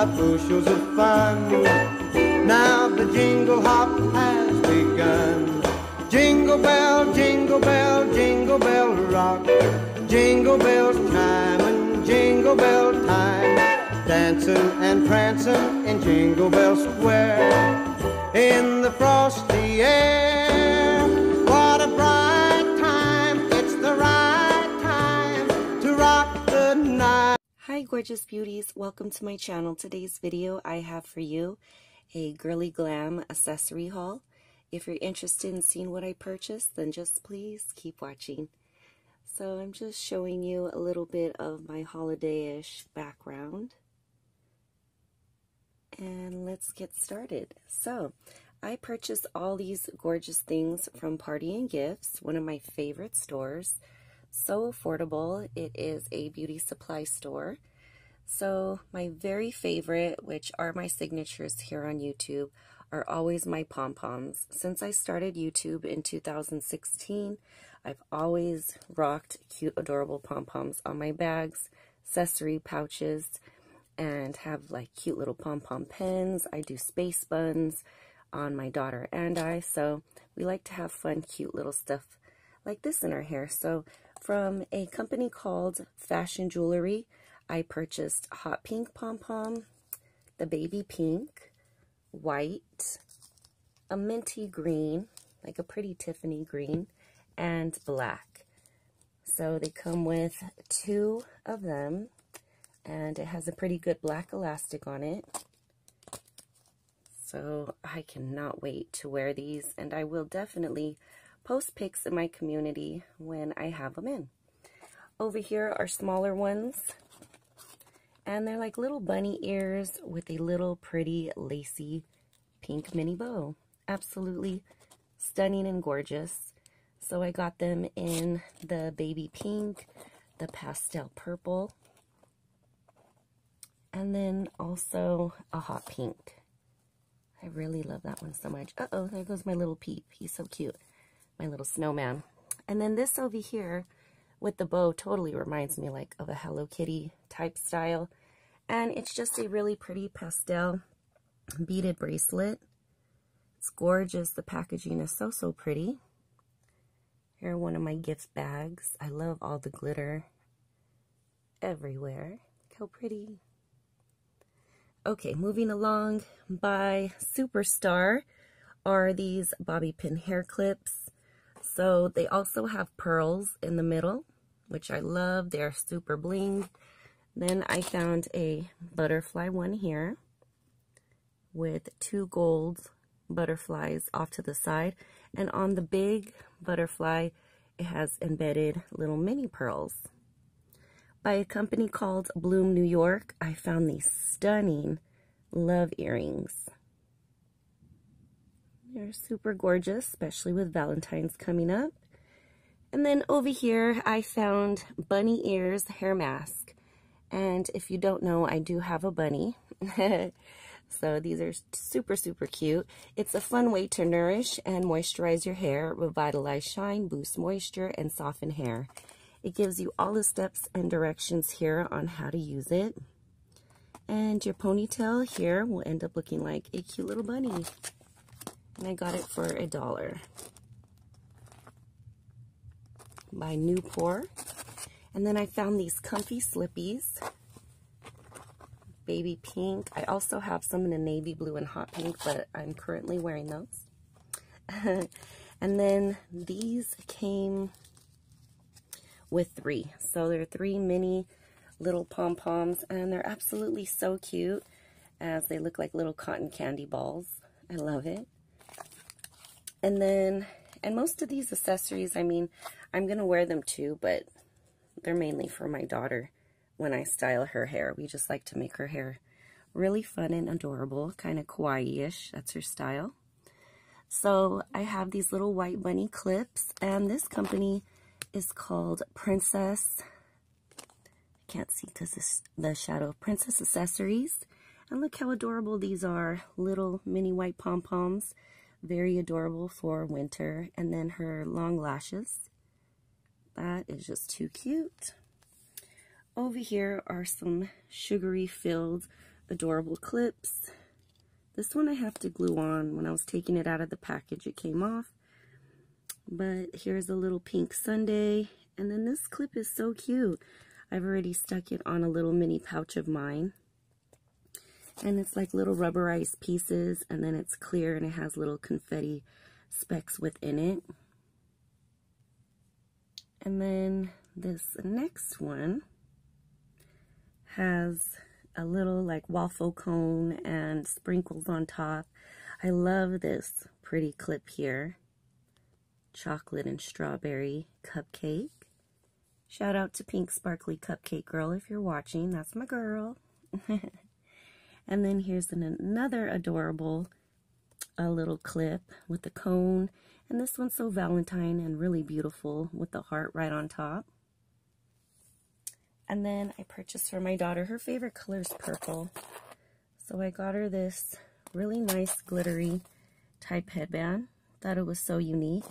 5 bushels of fun. Now the jingle hop has begun. Jingle bell, jingle bell, jingle bell rock. Jingle bells chime and jingle bell time. Dancing and prancing in Jingle Bell Square, in the frosty air. What a bright time, it's the right time to rock the night. Hi gorgeous beauties, welcome to my channel. Today's video I have for you a girly glam accessory haul. If you're interested in seeing what I purchased, then just please keep watching. So I'm just showing you a little bit of my holiday-ish background. And let's get started. So I purchased all these gorgeous things from Party and Gifts, one of my favorite stores. So affordable. It is a beauty supply store. So my very favorite, which are my signatures here on YouTube, are always my pom-poms. Since I started YouTube in 2016, I've always rocked cute, adorable pom-poms on my bags, accessory pouches, and have like cute little pom-pom pens. I do space buns on my daughter and I, so we like to have fun, cute little stuff like this in our hair. So from a company called Fashion Jewelry, I purchased hot pink pom-pom, the baby pink, white, a minty green, like a pretty Tiffany green, and black. So they come with 2 of them, and it has a pretty good black elastic on it. So I cannot wait to wear these, and I will definitely post pics in my community when I have them in. Over here are smaller ones, and they're like little bunny ears with a little pretty lacy pink mini bow. Absolutely stunning and gorgeous. So I got them in the baby pink, the pastel purple, and then also a hot pink. I really love that one so much. Uh-oh, there goes my little Peep. He's so cute. My little snowman. And then this over here with the bow totally reminds me like of a Hello Kitty type style. And it's just a really pretty pastel beaded bracelet. It's gorgeous. The packaging is so, so pretty. Here are one of my gift bags. I love all the glitter everywhere. Look how pretty. Okay, moving along, by Superstar are these bobby pin hair clips. So they also have pearls in the middle, which I love. They're super bling. Then I found a butterfly one here with 2 gold butterflies off to the side. And on the big butterfly, it has embedded little mini pearls. By a company called Bloom New York, I found these stunning love earrings. They're super gorgeous, especially with Valentine's coming up. And then over here, I found bunny ears hair mask. And if you don't know, I do have a bunny. So these are super, super cute. It's a fun way to nourish and moisturize your hair, revitalize shine, boost moisture, and soften hair. It gives you all the steps and directions here on how to use it. And your ponytail here will end up looking like a cute little bunny. And I got it for $1 by Newport. And then I found these comfy slippies, baby pink. I also have some in a navy blue and hot pink, but I'm currently wearing those. And then these came with 3. So there are 3 mini little pom-poms, and they're absolutely so cute as they look like little cotton candy balls. I love it. And then, and most of these accessories, I mean, I'm going to wear them too, but they're mainly for my daughter when I style her hair. We just like to make her hair really fun and adorable, kind of kawaii-ish. That's her style. So I have these little white bunny clips, and this company is called Princess. I can't see because it's the shadow of Princess Accessories. And look how adorable these are. Little mini white pom-poms. Very adorable for winter. And then her long lashes. That is just too cute. Over here are some sugary filled adorable clips. This one I have to glue on. When I was taking it out of the package, it came off. But here's a little pink sundae. And then this clip is so cute. I've already stuck it on a little mini pouch of mine. And it's like little rubberized pieces, and then it's clear and it has little confetti specks within it. And then this next one has a little like waffle cone and sprinkles on top. I love this pretty clip here. Chocolate and strawberry cupcake. Shout out to Pink Sparkly Cupcake Girl if you're watching. That's my girl. And then here's another adorable little clip with the cone. And this one's so Valentine and really beautiful with the heart right on top. And then I purchased for my daughter, her favorite color is purple. So I got her this really nice glittery type headband. Thought it was so unique.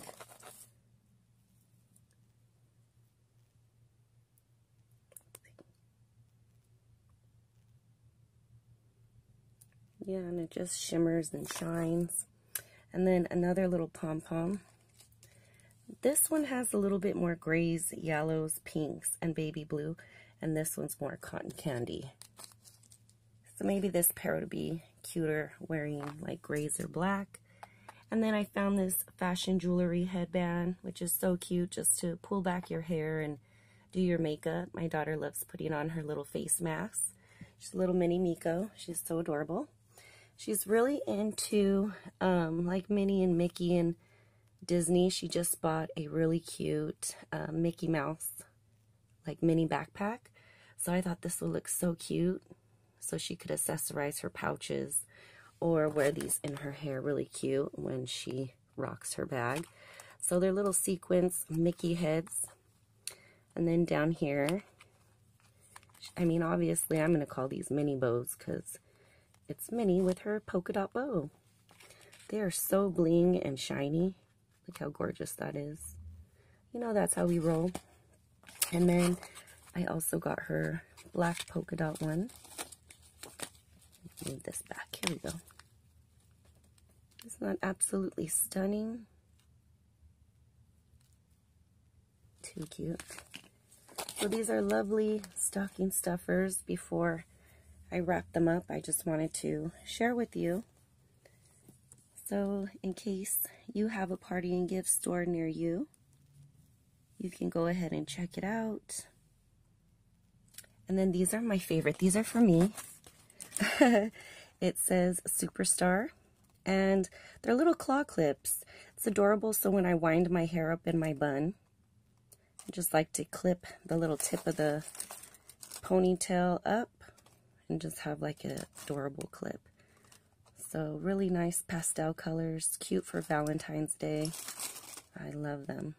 Yeah, and it just shimmers and shines. And then another little pom-pom. This one has a little bit more grays, yellows, pinks, and baby blue. And this one's more cotton candy. So maybe this pair would be cuter wearing like grays or black. And then I found this fashion jewelry headband, which is so cute just to pull back your hair and do your makeup. My daughter loves putting on her little face mask. She's a little mini Miko. She's so adorable. She's really into like Minnie and Mickey and Disney. She just bought a really cute Mickey Mouse like mini backpack. So I thought this would look so cute. So she could accessorize her pouches or wear these in her hair really cute when she rocks her bag. So they're little sequins Mickey heads. And then down here, I mean, obviously I'm going to call these mini bows because it's Minnie with her polka dot bow. They are so bling and shiny. Look how gorgeous that is. You know, that's how we roll. And then I also got her black polka dot one. Move this back. Here we go. Isn't that absolutely stunning? Too cute. So these are lovely stocking stuffers. Before I wrap them up, I just wanted to share with you. So in case you have a party and gift store near you, you can go ahead and check it out. And then these are my favorite. These are for me. It says Superstar, and they're little claw clips. It's adorable, so when I wind my hair up in my bun, I just like to clip the little tip of the ponytail up and just have like an adorable clip. So really nice pastel colors, cute for Valentine's Day. I love them.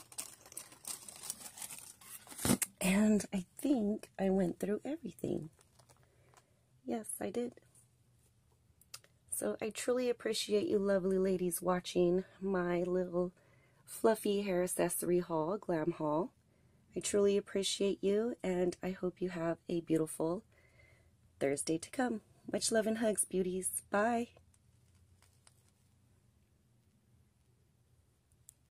And I think I went through everything. Yes, I did. So I truly appreciate you lovely ladies watching my little fluffy hair accessory haul, glam haul. I truly appreciate you, and I hope you have a beautiful Thursday to come. Much love and hugs, beauties. Bye.